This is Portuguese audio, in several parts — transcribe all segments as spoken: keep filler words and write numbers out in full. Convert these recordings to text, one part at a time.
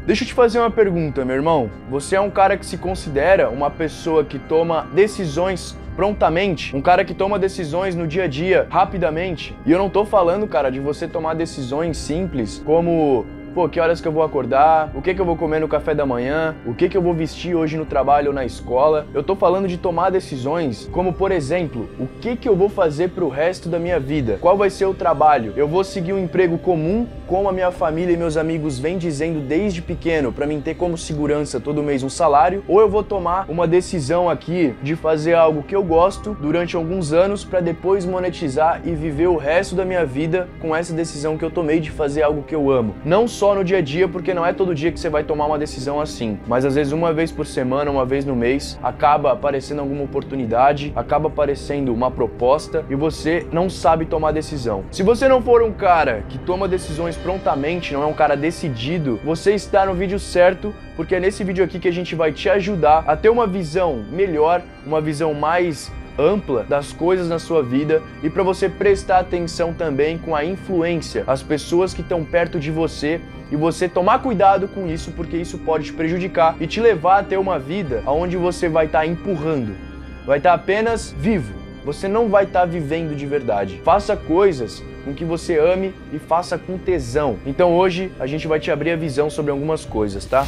Deixa eu te fazer uma pergunta, meu irmão. Você é um cara que se considera uma pessoa que toma decisões prontamente, um cara que toma decisões no dia a dia, rapidamente? E eu não tô falando, cara, de você tomar decisões simples, como... pô, que horas que eu vou acordar, o que que eu vou comer no café da manhã, o que que eu vou vestir hoje no trabalho ou na escola. Eu tô falando de tomar decisões como, por exemplo, o que que eu vou fazer pro resto da minha vida? Qual vai ser o trabalho? Eu vou seguir um emprego comum, como a minha família e meus amigos vêm dizendo desde pequeno, pra mim ter como segurança todo mês um salário? Ou eu vou tomar uma decisão aqui de fazer algo que eu gosto durante alguns anos pra depois monetizar e viver o resto da minha vida com essa decisão que eu tomei de fazer algo que eu amo? Não só Só no dia a dia, porque não é todo dia que você vai tomar uma decisão assim, mas às vezes uma vez por semana, uma vez no mês, acaba aparecendo alguma oportunidade, acaba aparecendo uma proposta e você não sabe tomar decisão. Se você não for um cara que toma decisões prontamente, não é um cara decidido, você está no vídeo certo, porque é nesse vídeo aqui que a gente vai te ajudar a ter uma visão melhor, uma visão mais ampla das coisas na sua vida e para você prestar atenção também com a influência, as pessoas que estão perto de você, e você tomar cuidado com isso, porque isso pode te prejudicar e te levar a ter uma vida onde você vai estar empurrando, vai estar apenas vivo, você não vai estar vivendo de verdade. Faça coisas com que você ame e faça com tesão. Então hoje a gente vai te abrir a visão sobre algumas coisas, tá?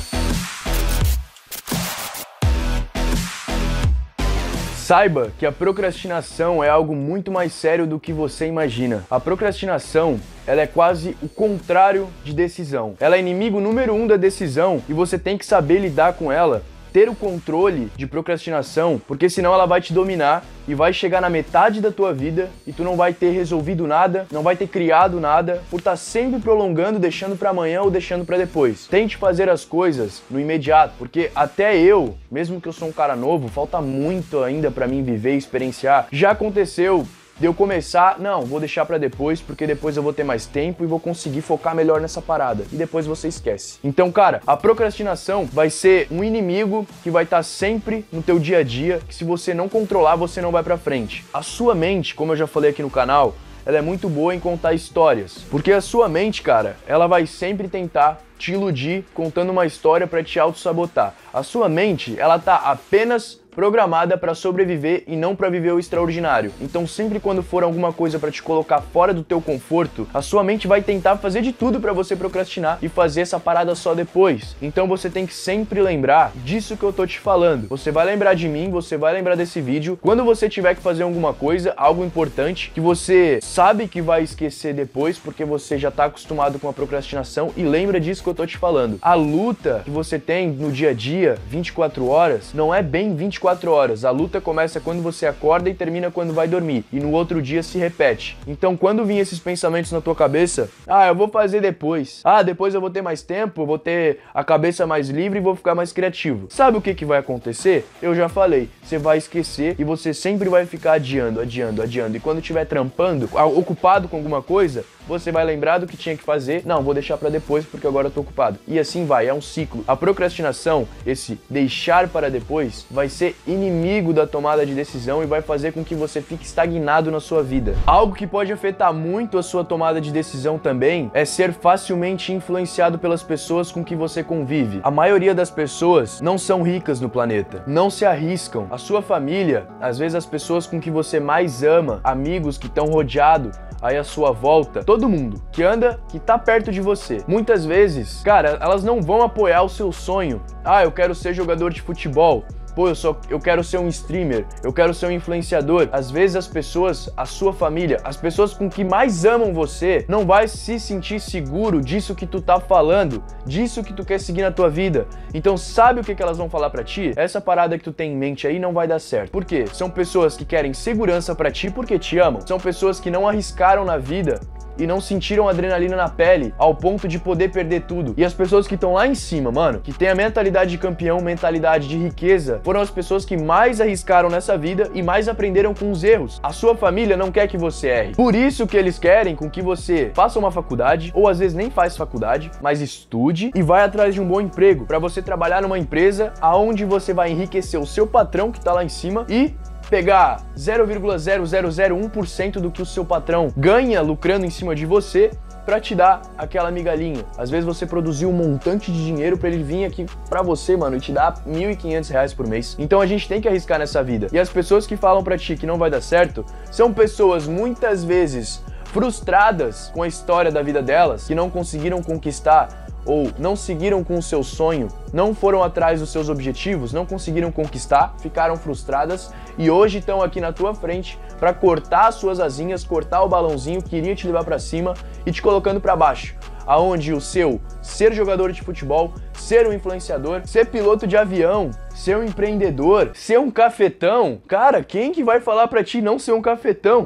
Saiba que a procrastinação é algo muito mais sério do que você imagina. A procrastinação, ela é quase o contrário de decisão. Ela é inimigo número um da decisão e você tem que saber lidar com ela, ter o controle de procrastinação, porque senão ela vai te dominar e vai chegar na metade da tua vida e tu não vai ter resolvido nada, não vai ter criado nada, por estar sempre prolongando, deixando para amanhã ou deixando para depois. Tente fazer as coisas no imediato, porque até eu, mesmo que eu sou um cara novo, falta muito ainda para mim viver e experienciar. Já aconteceu de eu começar, não, vou deixar pra depois, porque depois eu vou ter mais tempo e vou conseguir focar melhor nessa parada. E depois você esquece. Então, cara, a procrastinação vai ser um inimigo que vai estar sempre no teu dia a dia, que se você não controlar, você não vai pra frente. A sua mente, como eu já falei aqui no canal, ela é muito boa em contar histórias. Porque a sua mente, cara, ela vai sempre tentar te iludir contando uma história pra te auto-sabotar. A sua mente, ela tá apenas programada para sobreviver e não para viver o extraordinário. Então sempre quando for alguma coisa para te colocar fora do teu conforto, a sua mente vai tentar fazer de tudo para você procrastinar e fazer essa parada só depois. Então você tem que sempre lembrar disso que eu tô te falando. Você vai lembrar de mim, você vai lembrar desse vídeo. Quando você tiver que fazer alguma coisa, algo importante, que você sabe que vai esquecer depois, porque você já tá acostumado com a procrastinação, e lembra disso que eu tô te falando. A luta que você tem no dia a dia, vinte e quatro horas, não é bem vinte e quatro horas. A luta começa quando você acorda e termina quando vai dormir. E no outro dia se repete. Então quando vir esses pensamentos na tua cabeça, ah, eu vou fazer depois. Ah, depois eu vou ter mais tempo, eu vou ter a cabeça mais livre e vou ficar mais criativo. Sabe o que que vai acontecer? Eu já falei. Você vai esquecer e você sempre vai ficar adiando, adiando, adiando. E quando estiver trampando, ocupado com alguma coisa, você vai lembrar do que tinha que fazer. Não, vou deixar pra depois porque agora eu tô ocupado. E assim vai, é um ciclo. A procrastinação, esse deixar para depois, vai ser inimigo da tomada de decisão e vai fazer com que você fique estagnado na sua vida. Algo que pode afetar muito a sua tomada de decisão também é ser facilmente influenciado pelas pessoas com que você convive. A maioria das pessoas não são ricas no planeta, não se arriscam. A sua família, às vezes as pessoas com que você mais ama, amigos que estão rodeados aí à sua volta, todo mundo que anda, que tá perto de você. Muitas vezes, cara, elas não vão apoiar o seu sonho. Ah, eu quero ser jogador de futebol. Pô, eu, só, eu quero ser um streamer, eu quero ser um influenciador. Às vezes as pessoas, a sua família, as pessoas com que mais amam você, não vai se sentir seguro disso que tu tá falando, disso que tu quer seguir na tua vida. Então sabe o que, que elas vão falar pra ti? Essa parada que tu tem em mente aí não vai dar certo. Por quê? São pessoas que querem segurança pra ti porque te amam. São pessoas que não arriscaram na vida e não sentiram adrenalina na pele ao ponto de poder perder tudo. E as pessoas que estão lá em cima, mano, que tem a mentalidade de campeão, mentalidade de riqueza, foram as pessoas que mais arriscaram nessa vida e mais aprenderam com os erros. A sua família não quer que você erre. Por isso que eles querem com que você faça uma faculdade, ou às vezes nem faz faculdade, mas estude e vai atrás de um bom emprego, para você trabalhar numa empresa aonde você vai enriquecer o seu patrão que tá lá em cima e pegar zero vírgula zero zero zero um por cento do que o seu patrão ganha lucrando em cima de você pra te dar aquela migalhinha. Às vezes você produziu um montante de dinheiro pra ele vir aqui pra você, mano, e te dar mil e quinhentos reais por mês. Então a gente tem que arriscar nessa vida. E as pessoas que falam pra ti que não vai dar certo são pessoas muitas vezes frustradas com a história da vida delas, que não conseguiram conquistar ou não seguiram com o seu sonho, não foram atrás dos seus objetivos, não conseguiram conquistar, ficaram frustradas e hoje estão aqui na tua frente para cortar as suas asinhas, cortar o balãozinho que iria te levar para cima e te colocando para baixo. Aonde o seu ser jogador de futebol, ser um influenciador, ser piloto de avião, ser um empreendedor, ser um cafetão, cara, quem que vai falar para ti não ser um cafetão?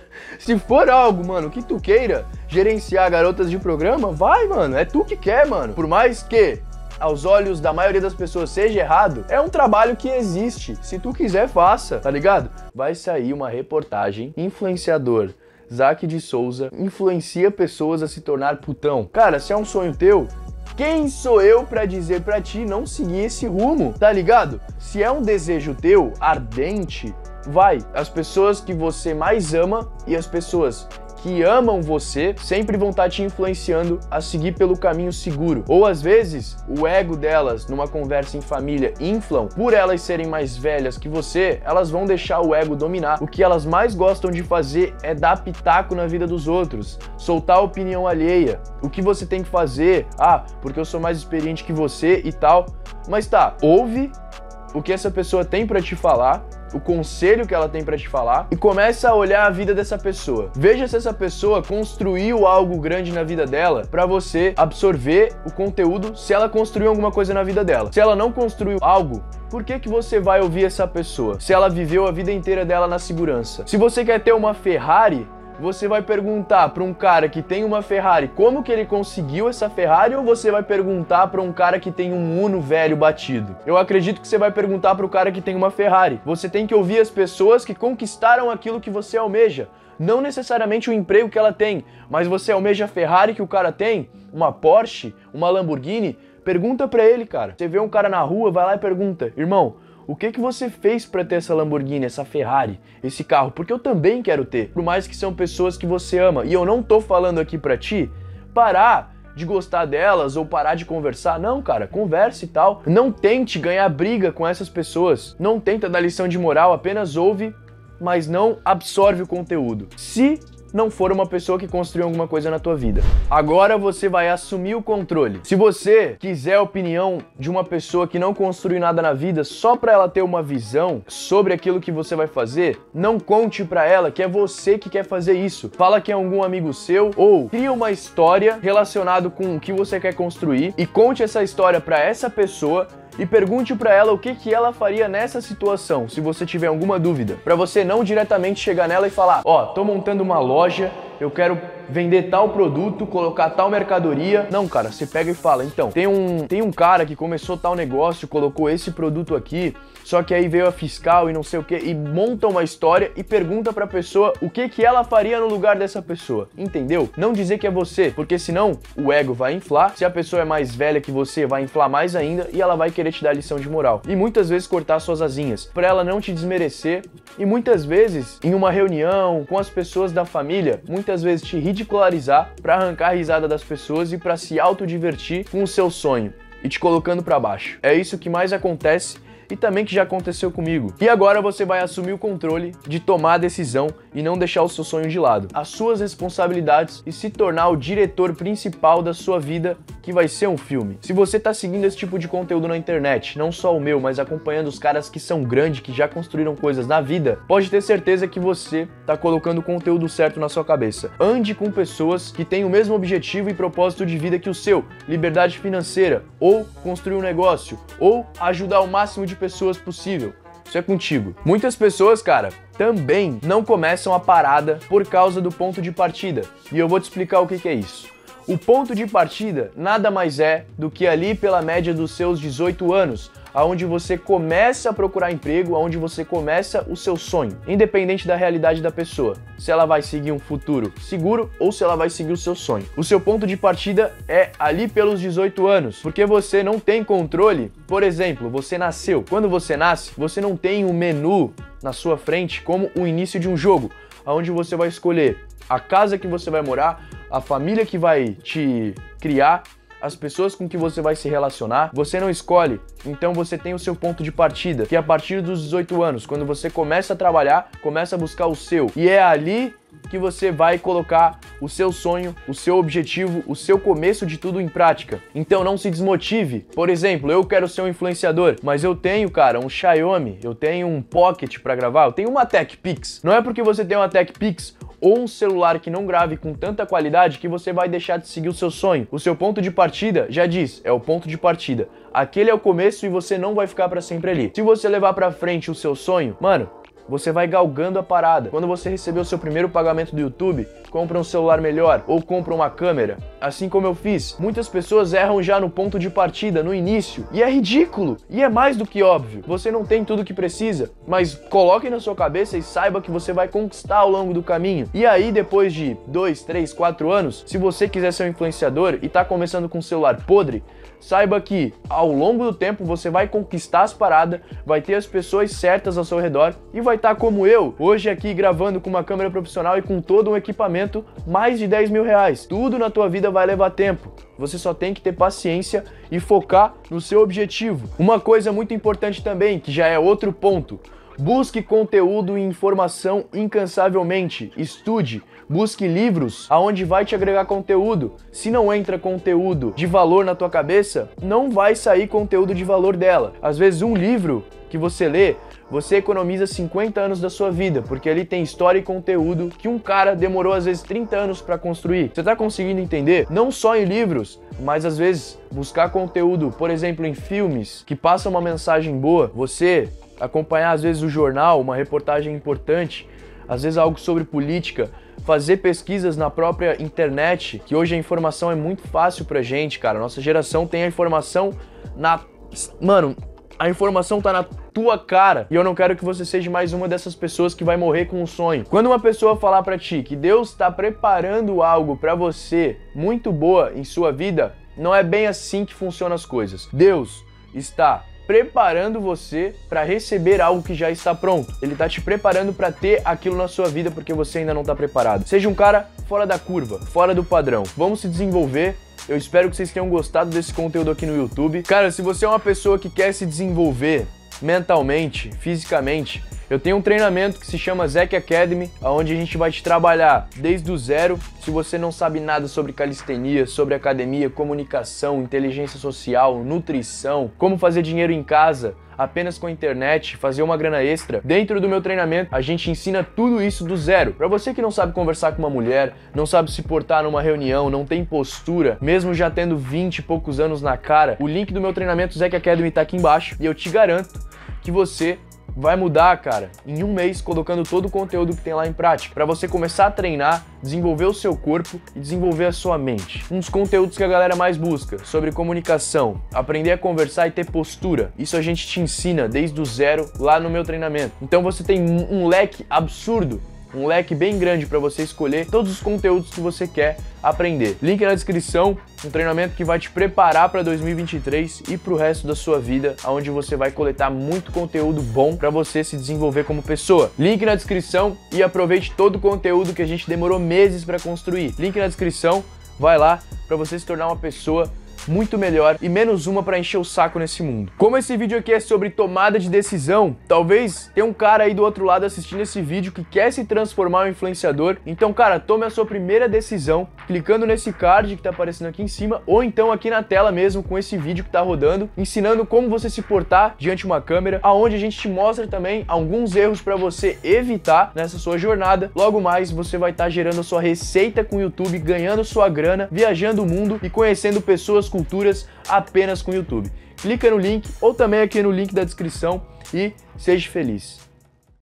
Se for algo, mano, que tu queira gerenciar garotas de programa, vai, mano, é tu que quer, mano. Por mais que aos olhos da maioria das pessoas seja errado, é um trabalho que existe. Se tu quiser, faça, tá ligado? Vai sair uma reportagem, influenciador Zack de Souza influencia pessoas a se tornar putão. Cara, se é um sonho teu, quem sou eu pra dizer pra ti não seguir esse rumo, tá ligado? Se é um desejo teu, ardente, vai. As pessoas que você mais ama e as pessoas que amam você sempre vão estar te influenciando a seguir pelo caminho seguro. Ou às vezes, o ego delas, numa conversa em família, inflam, por elas serem mais velhas que você, elas vão deixar o ego dominar. O que elas mais gostam de fazer é dar pitaco na vida dos outros, soltar a opinião alheia. O que você tem que fazer? Ah, porque eu sou mais experiente que você e tal. Mas tá, ouve o que essa pessoa tem pra te falar, o conselho que ela tem pra te falar e começa a olhar a vida dessa pessoa. Veja se essa pessoa construiu algo grande na vida dela pra você absorver o conteúdo, se ela construiu alguma coisa na vida dela. Se ela não construiu algo, por que que você vai ouvir essa pessoa? Se ela viveu a vida inteira dela na segurança. Se você quer ter uma Ferrari, você vai perguntar para um cara que tem uma Ferrari como que ele conseguiu essa Ferrari ou você vai perguntar para um cara que tem um Uno velho batido? Eu acredito que você vai perguntar para o cara que tem uma Ferrari. Você tem que ouvir as pessoas que conquistaram aquilo que você almeja. Não necessariamente o emprego que ela tem, mas você almeja a Ferrari que o cara tem, uma Porsche, uma Lamborghini, pergunta para ele, cara. Você vê um cara na rua, vai lá e pergunta: irmão, o que que você fez para ter essa Lamborghini, essa Ferrari, esse carro? Porque eu também quero ter. Por mais que são pessoas que você ama. E eu não tô falando aqui pra ti parar de gostar delas ou parar de conversar. Não, cara, converse e tal. Não tente ganhar briga com essas pessoas. Não tenta dar lição de moral, apenas ouve, mas não absorve o conteúdo. Se não for uma pessoa que construiu alguma coisa na tua vida. Agora você vai assumir o controle. Se você quiser a opinião de uma pessoa que não construiu nada na vida só pra ela ter uma visão sobre aquilo que você vai fazer, não conte pra ela que é você que quer fazer isso. Fala que é algum amigo seu ou cria uma história relacionada com o que você quer construir e conte essa história pra essa pessoa e pergunte pra ela o que que ela faria nessa situação, se você tiver alguma dúvida, pra você não diretamente chegar nela e falar: ó, tô montando uma loja, eu quero vender tal produto, colocar tal mercadoria. Não, cara, você pega e fala: então, tem um, tem um cara que começou tal negócio, colocou esse produto aqui, só que aí veio a fiscal e não sei o que, e monta uma história e pergunta pra pessoa o que que ela faria no lugar dessa pessoa, entendeu? Não dizer que é você, porque senão o ego vai inflar, se a pessoa é mais velha que você, vai inflar mais ainda e ela vai querer te dar lição de moral. E muitas vezes cortar suas asinhas, pra ela não te desmerecer, e muitas vezes, em uma reunião com as pessoas da família, muitas vezes te ridicularizar pra arrancar a risada das pessoas e pra se autodivertir com o seu sonho e te colocando pra baixo. É isso que mais acontece e também que já aconteceu comigo. E agora você vai assumir o controle de tomar a decisão e não deixar o seu sonho de lado, as suas responsabilidades e se tornar o diretor principal da sua vida, que vai ser um filme. Se você tá seguindo esse tipo de conteúdo na internet, não só o meu, mas acompanhando os caras que são grandes, que já construíram coisas na vida, pode ter certeza que você tá colocando o conteúdo certo na sua cabeça. Ande com pessoas que têm o mesmo objetivo e propósito de vida que o seu, liberdade financeira, ou construir um negócio, ou ajudar o máximo de pessoas possível. Isso é contigo. Muitas pessoas, cara, também não começam a parada por causa do ponto de partida. E eu vou te explicar o que que é isso. O ponto de partida nada mais é do que ali pela média dos seus dezoito anos, aonde você começa a procurar emprego, aonde você começa o seu sonho, independente da realidade da pessoa, se ela vai seguir um futuro seguro ou se ela vai seguir o seu sonho. O seu ponto de partida é ali pelos dezoito anos, porque você não tem controle. Por exemplo, você nasceu. Quando você nasce, você não tem um menu na sua frente como o início de um jogo, aonde você vai escolher a casa que você vai morar, a família que vai te criar, as pessoas com que você vai se relacionar, você não escolhe, então você tem o seu ponto de partida, que é a partir dos dezoito anos, quando você começa a trabalhar, começa a buscar o seu, e é ali que você vai colocar o seu sonho, o seu objetivo, o seu começo de tudo em prática. Então não se desmotive. Por exemplo, eu quero ser um influenciador, mas eu tenho, cara, um Xiaomi, eu tenho um Pocket para gravar, eu tenho uma TechPix. Não é porque você tem uma TechPix ou um celular que não grave com tanta qualidade que você vai deixar de seguir o seu sonho. O seu ponto de partida, já diz, é o ponto de partida. Aquele é o começo e você não vai ficar para sempre ali. Se você levar para frente o seu sonho, mano, você vai galgando a parada. Quando você receber o seu primeiro pagamento do YouTube, compra um celular melhor ou compra uma câmera. Assim como eu fiz. Muitas pessoas erram já no ponto de partida, no início. E é ridículo. E é mais do que óbvio. Você não tem tudo que precisa. Mas coloque na sua cabeça e saiba que você vai conquistar ao longo do caminho. E aí, depois de dois, três, quatro anos, se você quiser ser um influenciador e tá começando com um celular podre, saiba que ao longo do tempo você vai conquistar as paradas, vai ter as pessoas certas ao seu redor e vai estar como eu, hoje aqui gravando com uma câmera profissional e com todo um equipamento, mais de dez mil reais. Tudo na tua vida vai levar tempo. Você só tem que ter paciência e focar no seu objetivo. Uma coisa muito importante também, que já é outro ponto. Busque conteúdo e informação incansavelmente. Estude. Busque livros aonde vai te agregar conteúdo. Se não entra conteúdo de valor na tua cabeça, não vai sair conteúdo de valor dela. Às vezes um livro que você lê, você economiza cinquenta anos da sua vida, porque ali tem história e conteúdo que um cara demorou às vezes trinta anos para construir. Você tá conseguindo entender? Não só em livros, mas às vezes buscar conteúdo, por exemplo, em filmes que passam uma mensagem boa, você acompanhar às vezes o jornal, uma reportagem importante, às vezes algo sobre política, fazer pesquisas na própria internet, que hoje a informação é muito fácil pra gente, cara. Nossa geração tem a informação na... Mano, a informação tá na tua cara. E eu não quero que você seja mais uma dessas pessoas que vai morrer com um sonho. Quando uma pessoa falar pra ti que Deus tá preparando algo pra você muito boa em sua vida, não é bem assim que funcionam as coisas. Deus está preparando você para receber algo que já está pronto. Ele tá te preparando para ter aquilo na sua vida porque você ainda não tá preparado. Seja um cara fora da curva, fora do padrão. Vamos se desenvolver. Eu espero que vocês tenham gostado desse conteúdo aqui no YouTube. Cara, se você é uma pessoa que quer se desenvolver mentalmente, fisicamente, eu tenho um treinamento que se chama Zec Academy, onde a gente vai te trabalhar desde o zero. Se você não sabe nada sobre calistenia, sobre academia, comunicação, inteligência social, nutrição, como fazer dinheiro em casa, apenas com a internet, fazer uma grana extra, dentro do meu treinamento a gente ensina tudo isso do zero. Para você que não sabe conversar com uma mulher, não sabe se portar numa reunião, não tem postura, mesmo já tendo vinte e poucos anos na cara, o link do meu treinamento Zec Academy tá aqui embaixo e eu te garanto que você vai mudar, cara, em um mês, colocando todo o conteúdo que tem lá em prática, para você começar a treinar, desenvolver o seu corpo e desenvolver a sua mente. Um dos conteúdos que a galera mais busca, sobre comunicação, aprender a conversar e ter postura. Isso a gente te ensina desde o zero lá no meu treinamento. Então você tem um leque absurdo, um leque bem grande para você escolher todos os conteúdos que você quer aprender. Link na descrição, um treinamento que vai te preparar para dois mil e vinte e três e para o resto da sua vida, onde você vai coletar muito conteúdo bom para você se desenvolver como pessoa. Link na descrição e aproveite todo o conteúdo que a gente demorou meses para construir. Link na descrição, vai lá para você se tornar uma pessoa muito melhor e menos uma para encher o saco nesse mundo. Como esse vídeo aqui é sobre tomada de decisão, talvez tenha um cara aí do outro lado assistindo esse vídeo que quer se transformar em um influenciador. Então, cara, tome a sua primeira decisão clicando nesse card que tá aparecendo aqui em cima, ou então aqui na tela mesmo com esse vídeo que tá rodando, ensinando como você se portar diante de uma câmera, aonde a gente te mostra também alguns erros para você evitar nessa sua jornada. Logo mais você vai estar tá gerando a sua receita com o YouTube, ganhando sua grana, viajando o mundo e conhecendo pessoas, culturas apenas com o YouTube. Clica no link ou também aqui no link da descrição e seja feliz.